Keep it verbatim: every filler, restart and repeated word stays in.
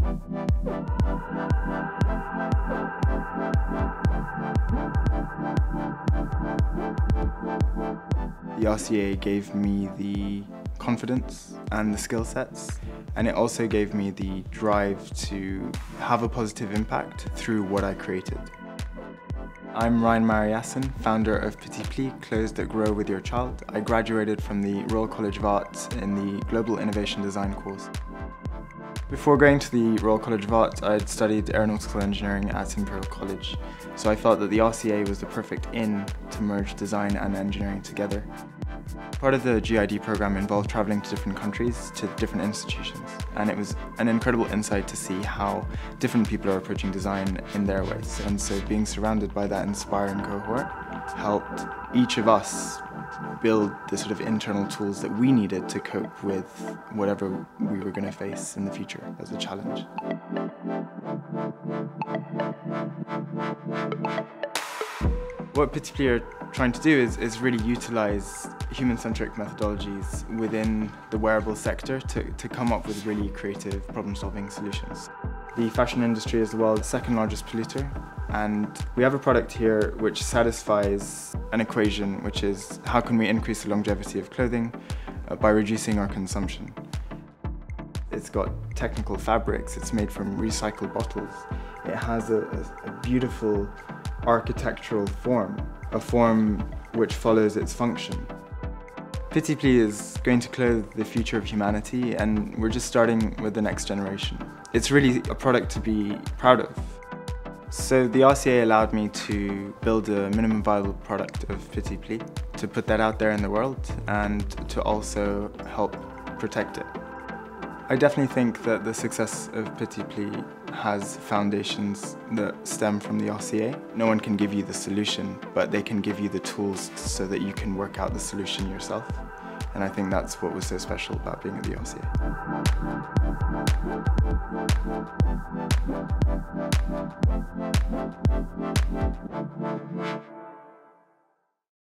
The R C A gave me the confidence and the skill sets, and it also gave me the drive to have a positive impact through what I created. I'm Ryan Mariasson, founder of Petit Pli, clothes that grow with your child. I graduated from the Royal College of Art in the Global Innovation Design course. Before going to the Royal College of Art, I had studied aeronautical engineering at Imperial College, so I felt that the R C A was the perfect in to merge design and engineering together. Part of the G I D program involved travelling to different countries, to different institutions, and it was an incredible insight to see how different people are approaching design in their ways. And so being surrounded by that inspiring cohort helped each of us build the sort of internal tools that we needed to cope with whatever we were going to face in the future as a challenge. What Petit Pli are trying to do is, is really utilise human-centric methodologies within the wearable sector to, to come up with really creative problem-solving solutions. The fashion industry is the world's second largest polluter, and we have a product here which satisfies an equation, which is how can we increase the longevity of clothing uh, by reducing our consumption. It's got technical fabrics, it's made from recycled bottles. It has a, a, a beautiful architectural form, a form which follows its function. Petit Pli is going to clothe the future of humanity, and we're just starting with the next generation. It's really a product to be proud of. So the R C A allowed me to build a minimum viable product of Petit Pli, to put that out there in the world and to also help protect it. I definitely think that the success of Petit Pli has foundations that stem from the R C A. No one can give you the solution, but they can give you the tools so that you can work out the solution yourself. And I think that's what was so special about being at the R C A.